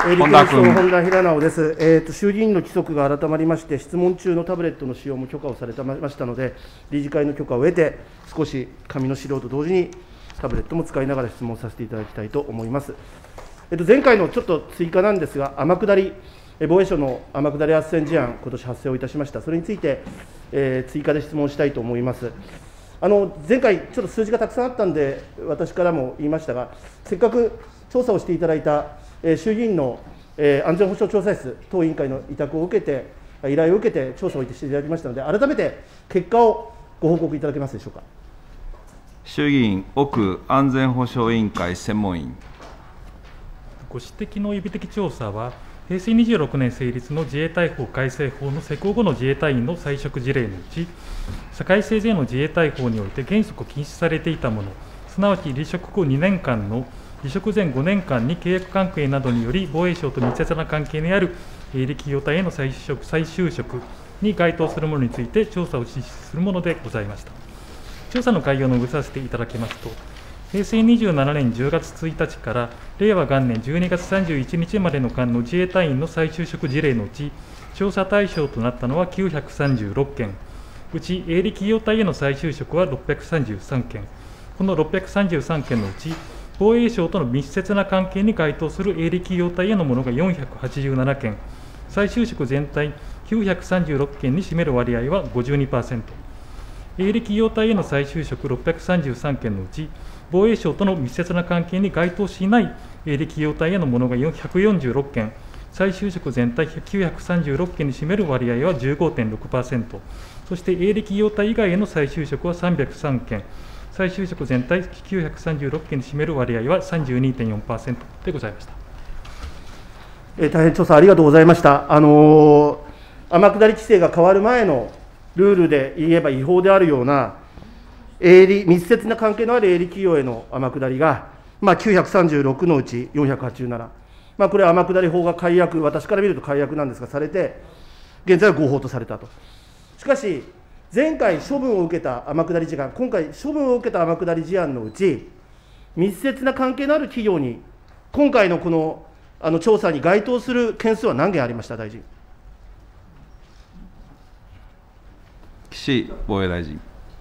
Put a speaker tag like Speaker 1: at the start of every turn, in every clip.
Speaker 1: 立憲民主党の本田平直です。衆議院の規則が改まりまして、質問中のタブレットの使用も許可をされましたので、理事会の許可を得て、少し紙の資料と同時にタブレットも使いながら質問させていただきたいと思います。前回のちょっと追加なんですが、天下り、防衛省の天下り斡旋事案、今年発生をいたしました。それについて、追加で質問したいと思います。前回、ちょっと数字がたくさんあったんで、私からも言いましたが、せっかく調査をしていただいた衆議院の安全保障調査室当委員会の委託を受けて、依頼を受けて調査をしていただきましたので、改めて結果をご報告いただけますでしょうか。
Speaker 2: 衆議院奥安全保障委員会専門員。
Speaker 3: ご指摘の予備的調査は、平成26年成立の自衛隊法改正法の施行後の自衛隊員の再職事例のうち、改正前の自衛隊法において原則禁止されていたもの、すなわち離職後2年間の離職前5年間に契約関係などにより防衛省と密接な関係にある営利企業体への再就職に該当するものについて調査を実施するものでございました。調査の概要を述べさせていただきますと、平成27年10月1日から令和元年12月31日までの間の自衛隊員の再就職事例のうち、調査対象となったのは936件、うち営利企業体への再就職は633件、この633件のうち、防衛省との密接な関係に該当する営利企業体へのものが487件、再就職全体936件に占める割合は 52%、営利企業体への再就職633件のうち、防衛省との密接な関係に該当しない営利企業体へのものが146件、再就職全体936件に占める割合は 15.6%、そして営利企業体以外への再就職は303件、再就職全体936件に占める割合は 32.4% でございました。
Speaker 1: 大変調査ありがとうございました。天下り規制が変わる前のルールで言えば違法であるような密接な関係のある営利企業への天下りが、936のうち487、これは天下り法が改悪、私から見ると改悪なんですが、されて、現在は合法とされたと。しかし、前回処分を受けた天下り事案、今回処分を受けた天下り事案のうち、密接な関係のある企業に、今回のこの調査に該当する件数は何件ありました、大臣。
Speaker 2: 岸防衛大臣。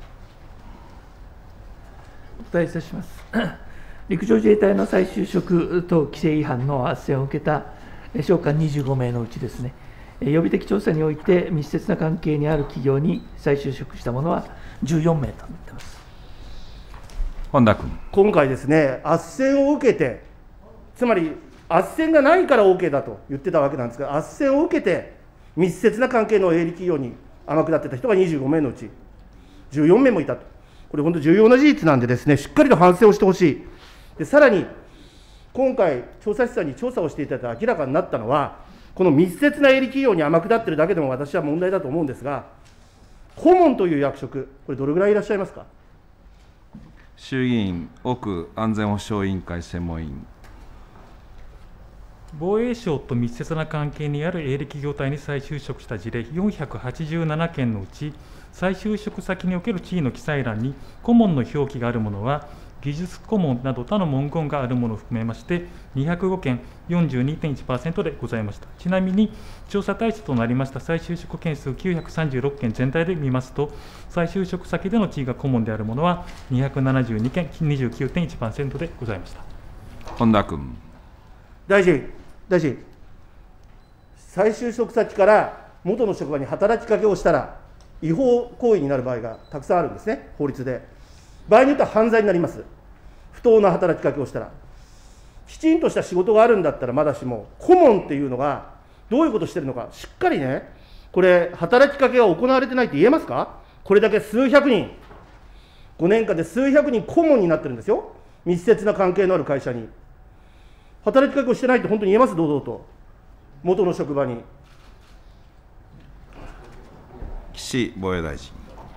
Speaker 4: お答えいたします。陸上自衛隊の再就職等規制違反の斡旋を受けた将官25名のうちですね、予備的調査において密接な関係にある企業に再就職したものは14名となっています。
Speaker 2: 本田君。
Speaker 1: 今回ですね、斡旋を受けて、つまり斡旋がないから OK だと言ってたわけなんですが、斡旋を受けて、密接な関係の営利企業に天下ってた人が25名のうち14名もいたと。これ本当重要な事実なんでですね、しっかりと反省をしてほしい。でさらに、今回、調査室さんに調査をしていただいて明らかになったのは、この密接な営利企業に天下ってるだけでも私は問題だと思うんですが、顧問という役職、これ、どれぐらいいらっしゃいますか。
Speaker 2: 衆議院奥安全保障委員会専門員。
Speaker 3: 防衛省と密接な関係にある営利企業体に再就職した事例487件のうち、再就職先における地位の記載欄に顧問の表記があるものは、技術顧問など他の文言があるものを含めまして205件 42.1% でございました。ちなみに調査対象となりました再就職件数936件全体で見ますと、再就職先での地位が顧問であるものは272件 29.1% でございました。
Speaker 2: 本田君。
Speaker 1: 大臣、再就職先から元の職場に働きかけをしたら違法行為になる場合がたくさんあるんですね、法律で。場合によっては犯罪になります。不当な働きかけをしたら。きちんとした仕事があるんだったらまだしも、顧問っていうのがどういうことをしてるのか、しっかりね、これ、働きかけが行われてないって言えますか。これだけ数百人、5年間で数百人顧問になってるんですよ、密接な関係のある会社に。働きかけをしてないって本当に言えます、堂々と、元の職場に。
Speaker 2: 岸防衛大臣。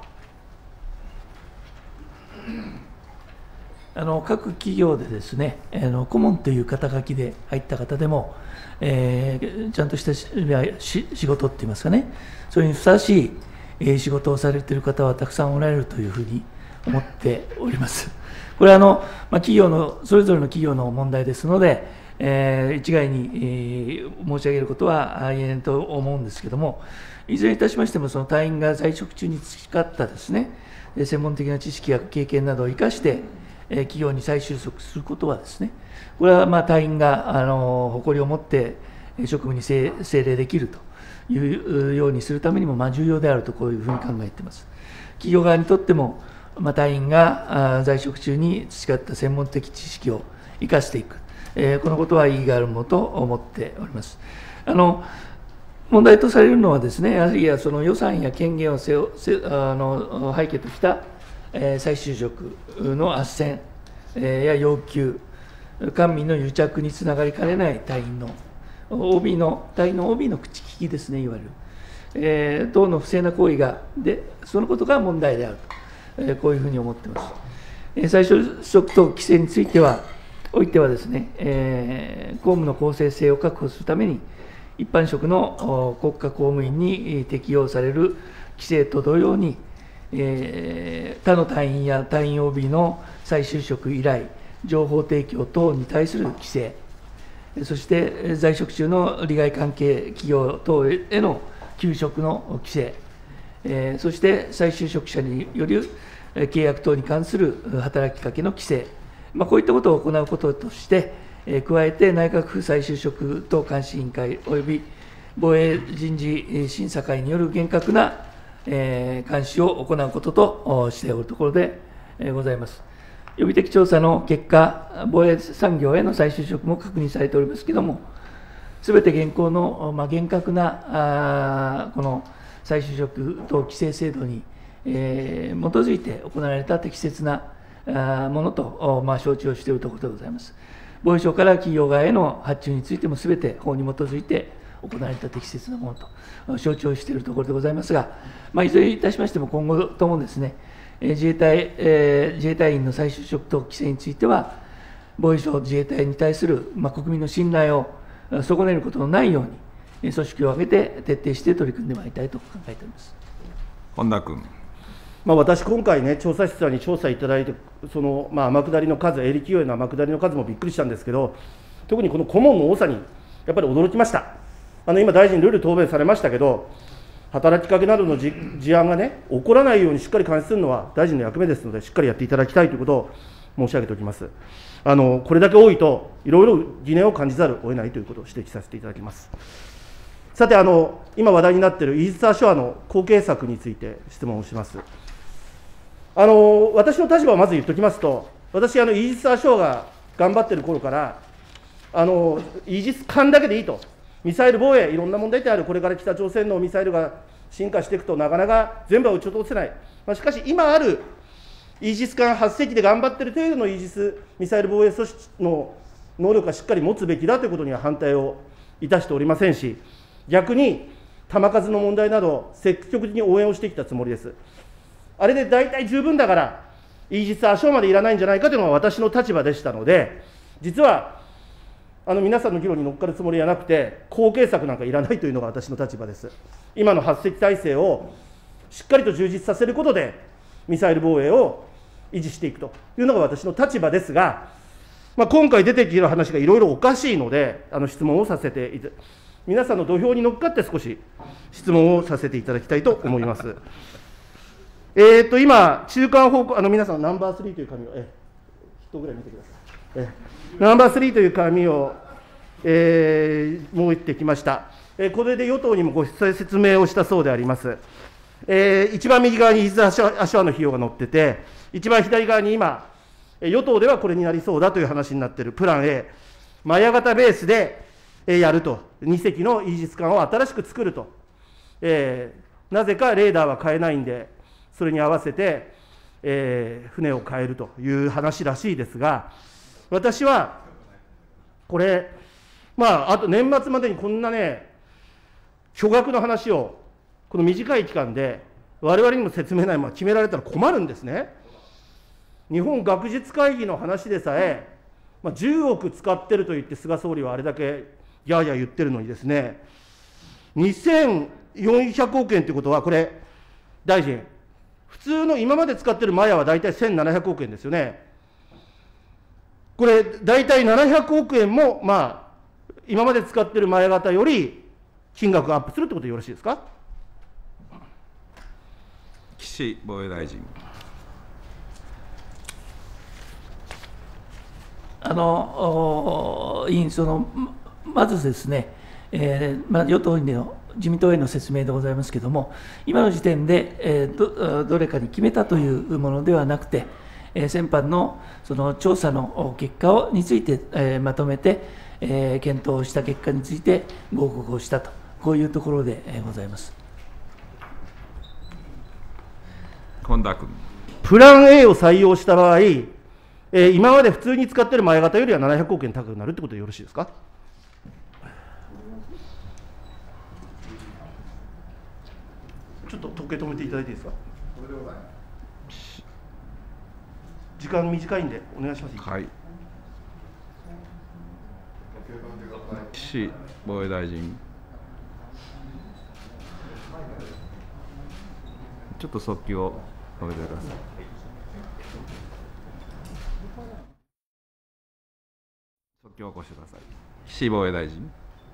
Speaker 4: 各企業でですね、顧問という肩書きで入った方でも、ちゃんとした仕事って言いますかね、それにふさわしい仕事をされている方はたくさんおられるというふうに思っております。これは企業のそれぞれの企業の問題ですので、 一概に、申し上げることは言えないと思うんですけれども、いずれにいたしましても、その隊員が在職中に培ったですね、専門的な知識や経験などを生かして、企業に再就職することはですね、これは隊員が誇りを持って職務に精励できるというようにするためにも重要であると、こういうふうに考えています。企業側にとっても、隊員が在職中に培った専門的知識を生かしていく、このことは意義があるものと思っております。問題とされるのはですね、やはりその予算や権限を背景とした再就職の斡旋や要求、官民の癒着につながりかねない隊員の OB の口利きですね、いわゆる、等の不正な行為そのことが問題であると、こういうふうに思っています。再就職等規制については、ですね、公務の公正性を確保するために、一般職の国家公務員に適用される規制と同様に、他の隊員や隊員 OB の再就職依頼、情報提供等に対する規制、そして在職中の利害関係企業等への休職の規制、そして再就職者による契約等に関する働きかけの規制、こういったことを行うこととして、加えて内閣府再就職等監視委員会および防衛人事審査会による厳格な監視を行うこととしておるところでございます。予備的調査の結果、防衛産業への再就職も確認されておりますけれども、すべて現行の厳格なこの再就職等規制制度に基づいて行われた適切なものと承知をしているところでございます。防衛省から企業側への発注についても、すべて法に基づいて行われた適切なものと承知をしているところでございますが、いずれにいたしましても、今後ともですね、自衛隊員の再就職等規制については、防衛省、自衛隊に対する国民の信頼を損ねることのないように、組織を挙げて徹底して取り組んでまいりたいと考えております。
Speaker 2: 本田君。
Speaker 1: 私、今回ね、調査室さんに調査いただいて、その天下りの数、営利企業への天下りの数もびっくりしたんですけど、特にこの顧問の多さにやっぱり驚きました。今、大臣、ルール答弁されましたけど、働きかけなどの事案がね、起こらないようにしっかり監視するのは大臣の役目ですので、しっかりやっていただきたいということを申し上げておきます。これだけ多いと、いろいろ疑念を感じざるを得ないということを指摘させていただきます。さて、今話題になっているイージス・アショアの後継策について質問をします。私の立場をまず言っておきますと、私、イージス・アショアが頑張っている頃から、イージス艦だけでいいと、ミサイル防衛、いろんな問題点ある、これから北朝鮮のミサイルが進化していくと、なかなか全部は撃ち落とせない、しかし今あるイージス艦8隻で頑張っている程度のイージスミサイル防衛組織の能力がしっかり持つべきだということには反対をいたしておりませんし、逆に弾数の問題など、積極的に応援をしてきたつもりです。あれで大体十分だから、イージス・アショアまでいらないんじゃないかというのが私の立場でしたので、実は皆さんの議論に乗っかるつもりはなくて、後継策なんかいらないというのが私の立場です。今の8隻体制をしっかりと充実させることで、ミサイル防衛を維持していくというのが私の立場ですが、今回出てきている話がいろいろおかしいので、質問をさせていただきます。皆さんの土俵に乗っかって少し質問をさせていただきたいと思います。今、中間報告、皆さん、ナンバー3という紙を、1ぐらい見てください。ナンバー3という紙を、持ってきました。これで与党にもご説明をしたそうであります。一番右側にイージス・アショアの費用が載ってて、一番左側に今、与党ではこれになりそうだという話になっているプラン A、マヤ型ベースでやると、2隻のイージス艦を新しく作ると、なぜかレーダーは変えないんで、それに合わせて、船を変えるという話らしいですが、私はこれ、あと年末までにこんなね、巨額の話を、この短い期間で、我々にも説明ないまま決められたら困るんですね。日本学術会議の話でさえ、10億使ってると言って、菅総理はあれだけやや言ってるのにですね、2400億円ということは、これ、大臣、普通の今まで使ってるマヤは大体1700億円ですよね。 これ、大体700億円も、今まで使っている前型より金額がアップするということでよろしいですか。
Speaker 2: 岸防衛大臣。
Speaker 4: 委員、まずですね、与党の自民党への説明でございますけれども、今の時点で、どれかに決めたというものではなくて、先般のその調査の結果について、まとめて、検討した結果についてご報告をしたと、こういうところでございます。
Speaker 2: 本田君。
Speaker 1: プラン A を採用した場合、今まで普通に使っている前型よりは700億円高くなるということでよろしいですか。ちょっと時計止めていただいていいですか。時間短いんでお願いします。
Speaker 2: はい。岸防衛大臣。ちょっと速記を止めてください。速記を起こしてください。岸防衛大臣。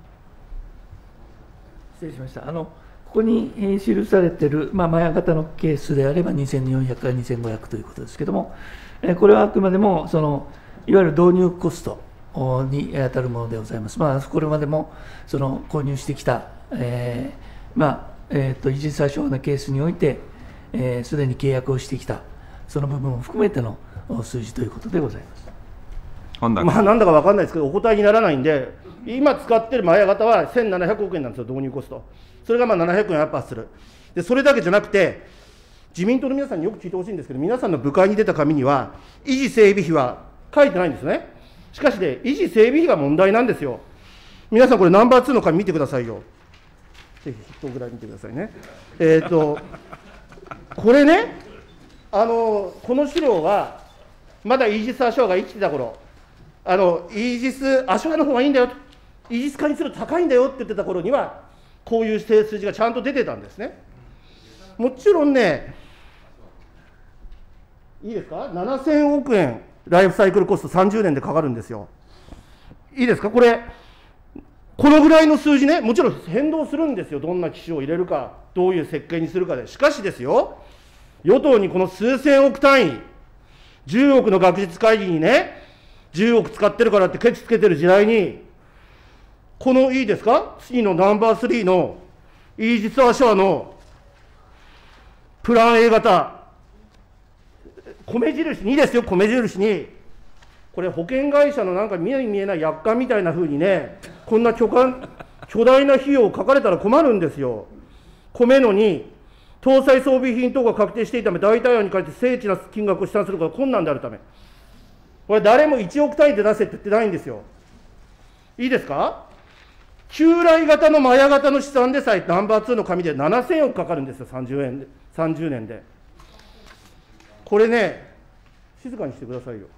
Speaker 4: 失礼しました。ここに記されている、マヤ型のケースであれば2400から2500ということですけれども、これはあくまでもいわゆる導入コストに当たるものでございます。これまでも購入してきた、イージス・アショアのケースにおいて、すでに契約をしてきた、その部分を含めての数字ということでございます。
Speaker 1: なんだか分かんないですけど、お答えにならないんで、今使っているマヤ型は1700億円なんですよ、導入コスト。それが700円アップする。で、それだけじゃなくて、自民党の皆さんによく聞いてほしいんですけど、皆さんの部会に出た紙には、維持整備費は書いてないんですね。しかしね、維持整備費が問題なんですよ。皆さん、これ、ナンバー2の紙見てくださいよ。ぜひ、1ぐらい見てくださいね。これね、この資料は、まだイージス・アショアが生きてた頃、イージス・アショアの方がいいんだよと、イージス化にすると高いんだよって言ってた頃には、こういう数字がちゃんと出てたんですね。もちろんね、いいですか、7000億円、ライフサイクルコスト30年でかかるんですよ。いいですか、このぐらいの数字ね、もちろん変動するんですよ、どんな機種を入れるか、どういう設計にするかで。しかしですよ、与党にこの数千億単位、10億の学術会議にね、10億使ってるからってケチつけてる時代に、このいいですか、次のナンバー3のイージス・アショアのプラン A 型、米印にですよ、米印に、これ、保険会社のなんか見え見えない約款みたいな風にね、こんな巨大な費用を書かれたら困るんですよ。米のに、搭載装備品等が確定していたため、代替案に書いて精緻な金額を試算することが困難であるため、これ、誰も1億単位で出せって言ってないんですよ。いいですか、旧来型のマヤ型の試算でさえ、ナンバー2の紙で7000億かかるんですよ、30年で。これね、静かにしてくださいよ。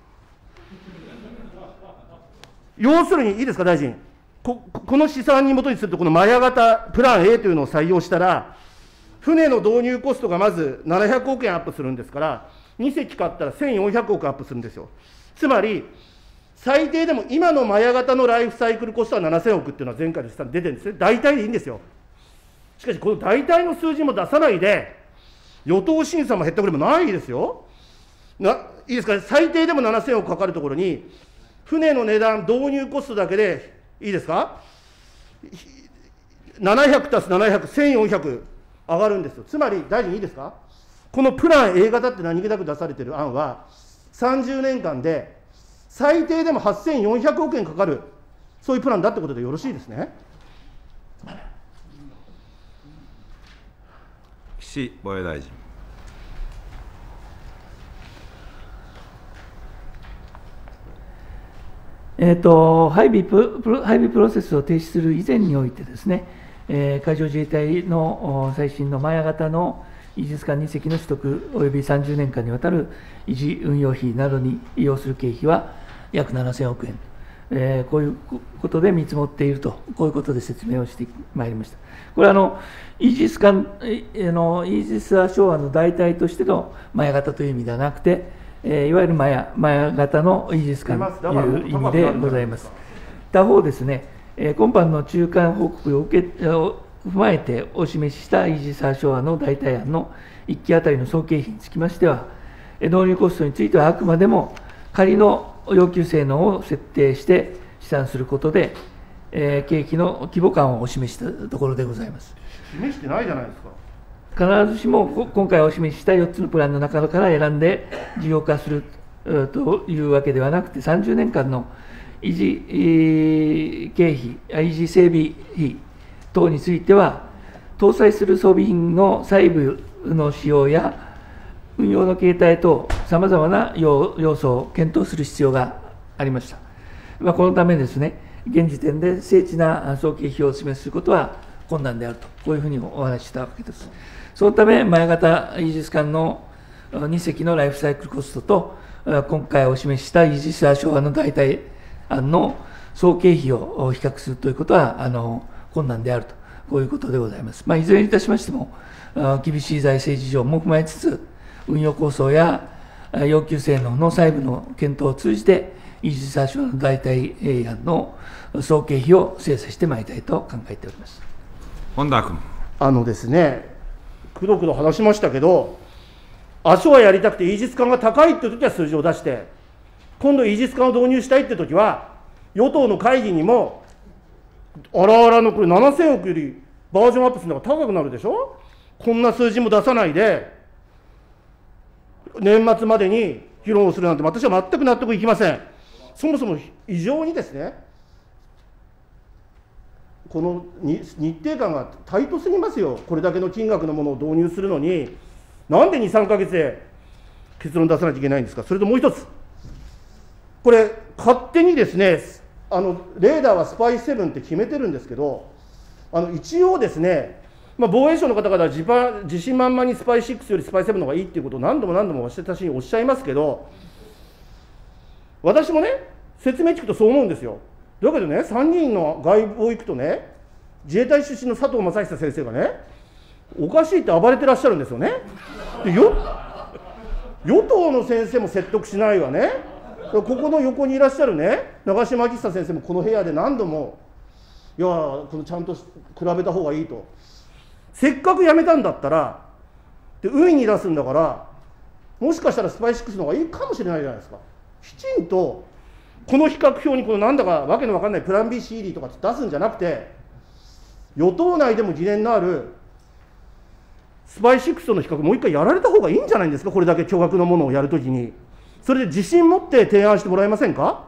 Speaker 1: 要するに、いいですか、大臣、この試算に基にすると、このマヤ型プラン A というのを採用したら、船の導入コストがまず700億円アップするんですから、2隻買ったら1400億アップするんですよ。つまり、最低でも今のマヤ型のライフサイクルコストは7000億っていうのは前回の試算で出てるんですね。大体でいいんですよ。しかし、この大体の数字も出さないで、与党審査も減ったくれもないですよ。いいですか、最低でも7000億かかるところに、船の値段、導入コストだけで、いいですか、700足す700、1400上がるんですよ。つまり、大臣いいですか、このプラン A 型って何気なく出されている案は、30年間で最低でも8400億円かかる、そういうプランだってことでよろしいですね。
Speaker 2: 岸防衛大臣。
Speaker 4: 配備プロセスを停止する以前においてですね、海上自衛隊の最新のマヤ型のイージス艦2隻の取得および30年間にわたる維持運用費などに要する経費は約7000億円、こういうことで見積もっていると、こういうことで説明をしてまいりました。これはイージス・アショアの代替としてのマヤ型という意味ではなくて、 いわゆるマヤ型のイージス艦という意味でございます。他方ですね、今般の中間報告を踏まえてお示ししたイージス・アショアの代替案の1機当たりの総経費につきましては、導入コストについてはあくまでも仮の要求性能を設定して試算することで、経費の規模感をお示したところでございます。
Speaker 1: 示してないじゃないですか。
Speaker 4: 必ずしも今回お示しした4つのプランの中から選んで事業化するというわけではなくて、30年間の維持経費、維持整備費等については、搭載する装備品の細部の使用や運用の形態等、さまざまな要素を検討する必要がありました。このためですね、現時点で精緻な総経費をお示しすることは困難であると、こういうふうにお話ししたわけです。そのため、マヤ型イージス艦の2隻のライフサイクルコストと、今回お示ししたイージス・アショアの代替案の総経費を比較するということは困難であると、こういうことでございます。いずれにいたしましても、厳しい財政事情も踏まえつつ、運用構想や要求性能の細部の検討を通じて、イージス・アショアの代替案の総経費を精査してまいりたいと考えております。
Speaker 2: 本田君。
Speaker 1: ですね、くどくど話しましたけど、アショアやりたくてイージス艦が高いっていうときは数字を出して、今度イージス艦を導入したいってときは、与党の会議にも、あらあらのこれ7000億よりバージョンアップするのが高くなるでしょ。こんな数字も出さないで、年末までに議論をするなんて、私は全く納得いきません。そもそも異常にですね、この日程感がタイトすぎますよ。これだけの金額のものを導入するのに、なんで2、3ヶ月で結論出さなきゃいけないんですか。それともう一つ、これ、勝手にですね、レーダーはスパイ7って決めてるんですけど、一応ですね、防衛省の方々は自信満々にスパイ6よりスパイ7の方がいいっていうことを何度も私におっしゃいますけど、私もね、説明聞くとそう思うんですよ。だけどね、参議院の外部を行くとね、自衛隊出身の佐藤正久先生がね、おかしいって暴れてらっしゃるんですよね。で与党の先生も説得しないわね。ここの横にいらっしゃるね、長嶋昭久先生もこの部屋で何度も、いやこのちゃんと比べた方がいいと。せっかくやめたんだったら、で海に出すんだから、もしかしたらスパイ6の方がいいかもしれないじゃないですか。きちんとこの比較表にこのなんだかわけのわかんないプラン B、CD とか出すんじゃなくて、与党内でも疑念のあるスパイ6との比較、もう一回やられた方がいいんじゃないんですか、これだけ巨額のものをやるときに。それで自信持って提案してもらえませんか。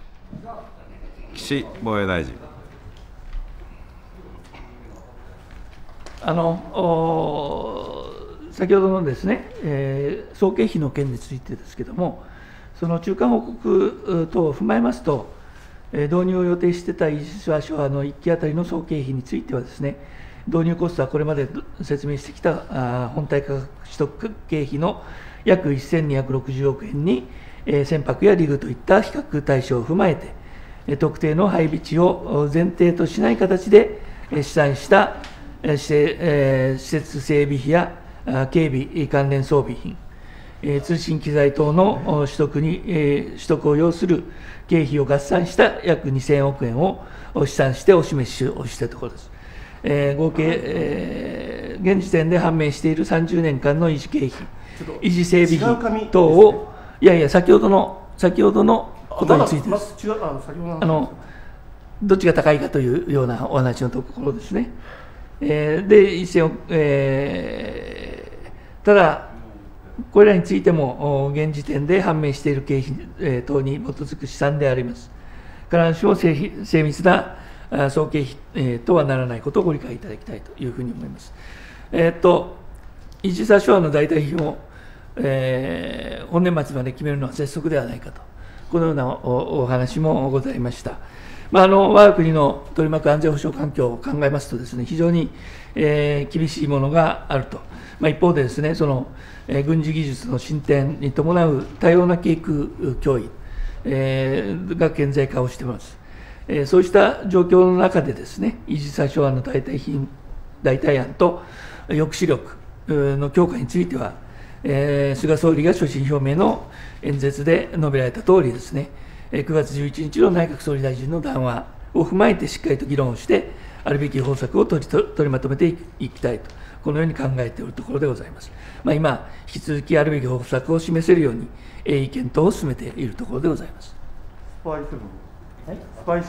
Speaker 2: 岸防衛大臣。
Speaker 4: 先ほどのですね、総経費の件についてですけれども、その中間報告等を踏まえますと、導入を予定していたイージス・アショアの1機当たりの総経費についてはですね、導入コストはこれまで説明してきた本体価格取得経費の約1260億円に、船舶やリグといった比較対象を踏まえて、特定の配備地を前提としない形で試算した施設整備費や警備関連装備品、通信機材等の取得を要する経費を合算した約2000億円を試算してお示しをしたところです。合計、現時点で判明している30年間の維持経費、維持整備費等を、先ほどのことについてです。どっちが高いかというようなお話のところですね。で、1000億、ただ、これらについても、現時点で判明している経費等に基づく試算であります。必ずしも精密な総経費とはならないことをご理解いただきたいというふうに思います。イージス・アショアの代替費を、本年末まで決めるのは拙速ではないかと、このようなお話もございました。我が国の取り巻く安全保障環境を考えますとですね、非常に、厳しいものがあると。一方でですね、その、軍事技術の進展に伴う多様な景空脅威、が顕在化をしています。そうした状況の中でですね、イージス・アショアの代替案と抑止力の強化については、 菅総理が所信表明の演説で述べられたとおりですね、9月11日の内閣総理大臣の談話を踏まえて、しっかりと議論をして、あるべき方策を取りまとめていきたいと、このように考えているところでございます。今、引き続きあるべき方策を示せるように、意見検討を進めているところでございます。
Speaker 1: スパイ7、スパイ6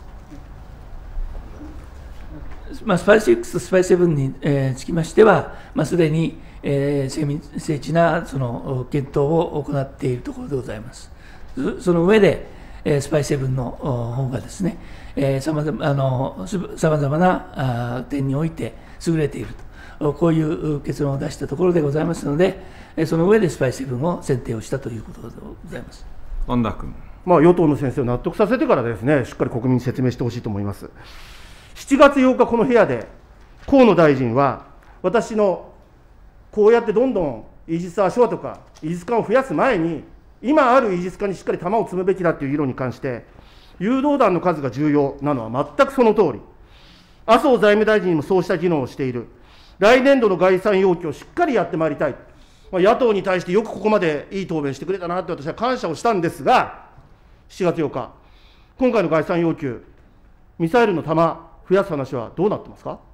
Speaker 1: は
Speaker 4: スパイ6とスパイ7につきましては、すでに精緻なその検討を行っているところでございます。その上で、スパイ7の方がですね、さまざまな点において優れていると、こういう結論を出したところでございますので、その上でスパイ7を選定をしたということでございます。
Speaker 2: 本田君。
Speaker 1: 与党の先生を納得させてからですね、しっかり国民に説明してほしいと思います。7月8日、この部屋で、河野大臣は、私のこうやってどんどんイージス・アショアとか、イージス艦を増やす前に、今あるイージス艦にしっかり弾を積むべきだという議論に関して、誘導弾の数が重要なのは全くその通り、麻生財務大臣にもそうした議論をしている、来年度の概算要求をしっかりやってまいりたい、野党に対してよくここまでいい答弁してくれたなって私は感謝をしたんですが、7月8日、今回の概算要求、ミサイルの弾増やす話はどうなってますか。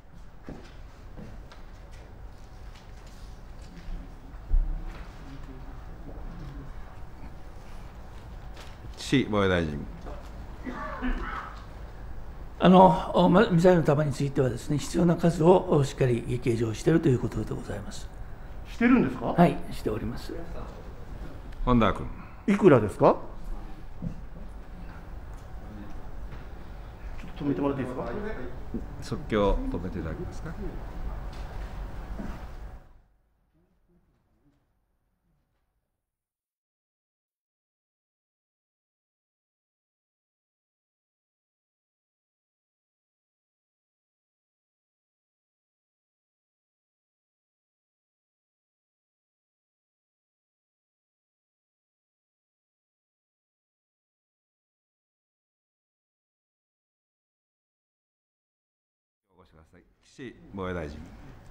Speaker 2: 岸防衛大臣。
Speaker 4: ミサイルの弾についてはですね、必要な数をしっかり計上しているということでございます。
Speaker 1: してるんですか。
Speaker 4: はい、しております。
Speaker 2: 本田君。
Speaker 1: いくらですか。ちょっと止めてもらっていいですか。
Speaker 2: 即興止めていただけますか。岸防衛大臣。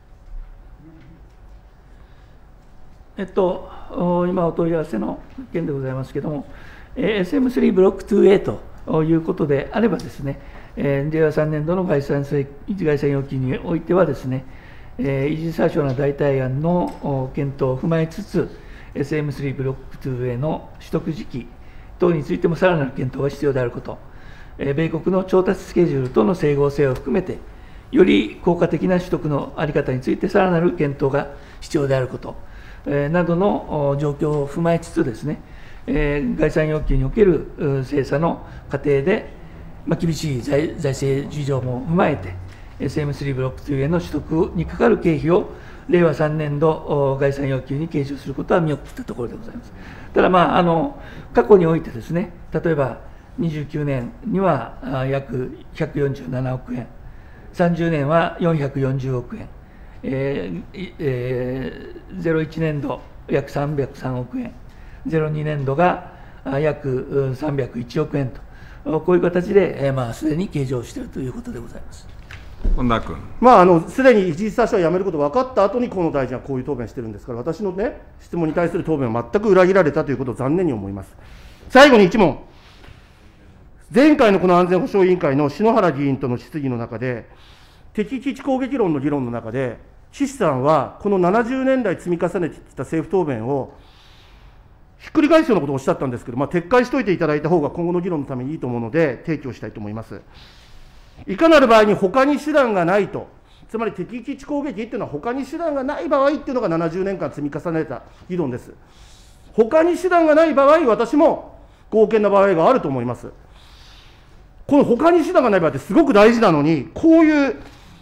Speaker 4: 今お問い合わせの件でございますけれども、SM3 ブロック 2A ということであればですね、令和3年度の概算要求においてはですね、イージス・アショアの代替案の検討を踏まえつつ、SM3 ブロック 2A の取得時期等についてもさらなる検討が必要であること、米国の調達スケジュールとの整合性を含めて、より効果的な取得の在り方についてさらなる検討が必要であること、などの状況を踏まえつつですね、概算要求における精査の過程で、厳しい財政事情も踏まえて、SM3 ブロック2への取得にかかる経費を令和3年度概算要求に計上することは見送ったところでございます。ただ、過去においてですね、例えば29年には約147億円、30年は440億円、01年度約303億円、02年度が約301億円と、こういう形で、すでに計上しているということでございます。
Speaker 2: 本田君。
Speaker 1: すでにイージス・アショアをやめること分かった後に河野大臣はこういう答弁してるんですから、私のね、質問に対する答弁は全く裏切られたということを残念に思います。最後に1問。前回のこの安全保障委員会の篠原議員との質疑の中で、敵基地攻撃論の議論の中で、岸さんはこの70年代積み重ねてきた政府答弁をひっくり返すようなことをおっしゃったんですけど、撤回しておいていただいた方が今後の議論のためにいいと思うので、提供したいと思います。いかなる場合に他に手段がないと、つまり敵基地攻撃っていうのは他に手段がない場合っていうのが70年間積み重ねた議論です。他に手段がない場合、私も合憲な場合があると思います。この他に手段がない場合ってすごく大事なのに、こういう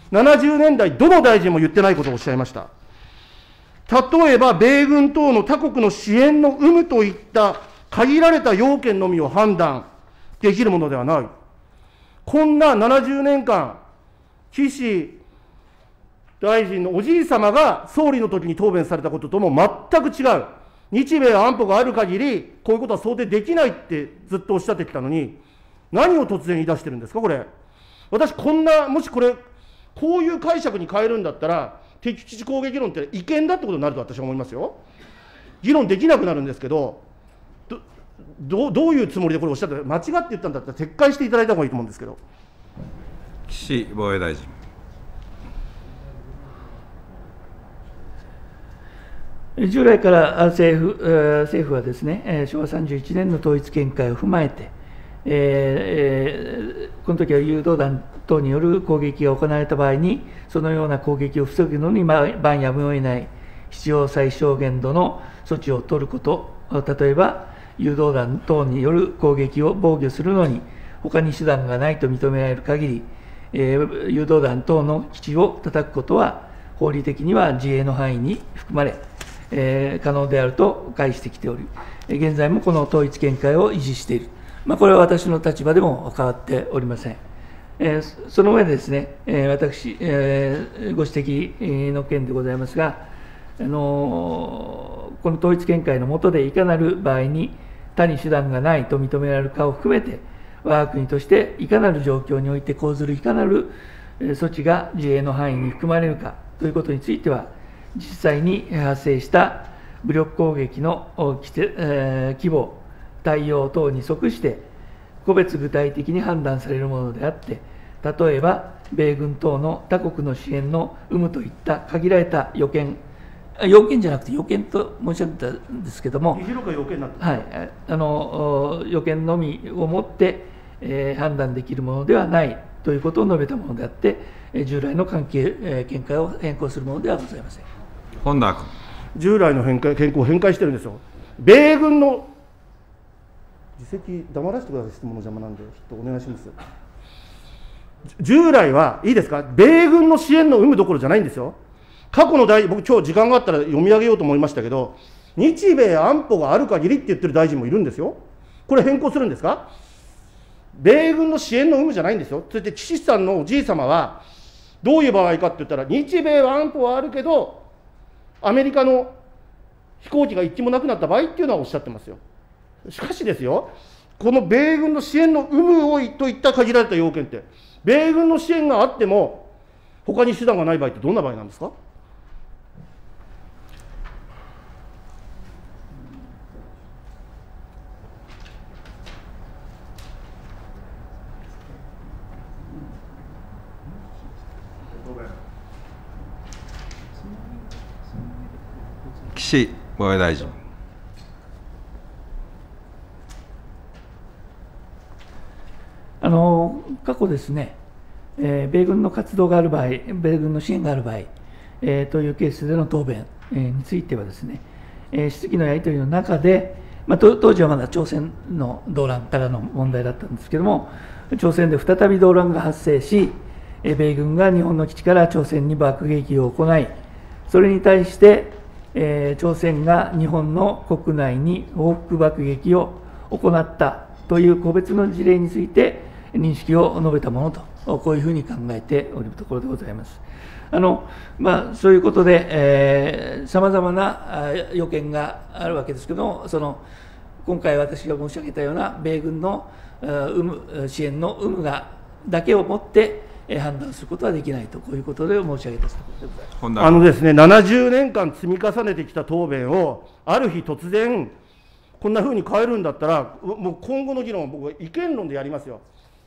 Speaker 1: 70年代、どの大臣も言ってないことをおっしゃいました。例えば、米軍等の他国の支援の有無といった限られた要件のみを判断できるものではない。こんな70年間、岸大臣のおじいさまが総理の時に答弁されたこととも全く違う。日米安保がある限り、こういうことは想定できないってずっとおっしゃってきたのに、何を突然言い出してるんですか、これ。私、もしこれ、こういう解釈に変えるんだったら、 敵基地攻撃論って違憲だってことになると私は思いますよ。議論できなくなるんですけど、どういうつもりでこれおっしゃって、間違って言ったんだったら撤回していただいた方がいいと思うんですけど。
Speaker 2: 岸防衛大臣。
Speaker 4: 従来から政府はですね、昭和31年の統一見解を踏まえて、この時は誘導弾等による攻撃が行われた場合に、そのような攻撃を防ぐのに万やむを得ない必要最小限度の措置を取ること、例えば誘導弾等による攻撃を防御するのに、他に手段がないと認められる限り、誘導弾等の基地を叩くことは、法理的には自衛の範囲に含まれ、可能であると解してきており、現在もこの統一見解を維持している、これは私の立場でも変わっておりません。その上でですね、私、ご指摘の件でございますが、この統一見解の下でいかなる場合に他に手段がないと認められるかを含めて、我が国としていかなる状況において講ずるいかなる措置が自衛の範囲に含まれるかということについては、実際に発生した武力攻撃の規模、対応等に即して、個別具体的に判断されるものであって、例えば、米軍等の他国の支援の有無といった限られた要件じゃなくて、要件と申し上げたんですけれども、要件のみをもって、判断できるものではないということを述べたものであって、従来の見解を変更するものではございません。
Speaker 2: 本田君。
Speaker 1: 従来の変更を変更してるんですよ。米軍の議席、黙らせてください、質問の邪魔なんで、ちょっとお願いします。従来はいいですか、米軍の支援の有無どころじゃないんですよ。過去の僕、今日時間があったら読み上げようと思いましたけど、日米安保がある限りって言ってる大臣もいるんですよ。これ、変更するんですか。米軍の支援の有無じゃないんですよ。そして岸さんのおじい様は、どういう場合かって言ったら、日米安保はあるけど、アメリカの飛行機が一機もなくなった場合っていうのはおっしゃってますよ。しかしですよ、この米軍の支援の有無をといった限られた要件って、米軍の支援があっても、他に手段がない場合ってどんな場合なんですか。
Speaker 2: 岸防衛大臣。
Speaker 4: 過去ですね、米軍の活動がある場合、米軍の支援がある場合、というケースでの答弁についてはですね、質疑のやり取りの中で、当時はまだ朝鮮の動乱からの問題だったんですけれども、朝鮮で再び動乱が発生し、米軍が日本の基地から朝鮮に爆撃を行い、それに対して、朝鮮が日本の国内に報復爆撃を行ったという個別の事例について認識を述べたものと、こういうふうに考えておるところでございます。そういうことで、さまざまな要件があるわけですけれども、今回私が申し上げたような米軍の支援の有無だけをもって判断することはできないと、こういうことで申し上げたところでございます。
Speaker 1: ですね、70年間積み重ねてきた答弁を、ある日突然、こんなふうに変えるんだったら、もう今後の議論は僕は違憲論でやりますよ。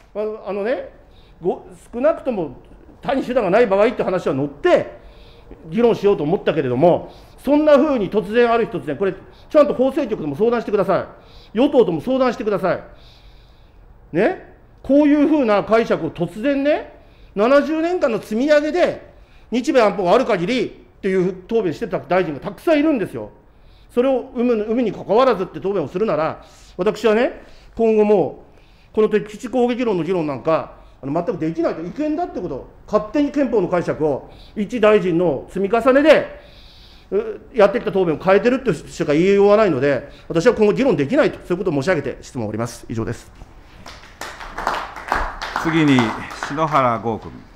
Speaker 1: 少なくとも他に手段がない場合って話は乗って議論しようと思ったけれども、そんなふうに突然、ある日突然、これ、ちゃんと法制局でも相談してください、与党とも相談してください、ね、こういうふうな解釈を突然ね、70年間の積み上げで、日米安保がある限りっていう答弁してた大臣がたくさんいるんですよ。それを有無に関わらずって答弁をするなら、私はね、今後もこの敵基地攻撃論の議論なんか、全くできないと、違憲だってこと、勝手に憲法の解釈を一大臣の積み重ねでやってきた答弁を変えてるってしか言いようがないので、私は今後議論できないと、そういうことを申し上げて質問を終わります。以上です。
Speaker 2: 次に篠原剛君。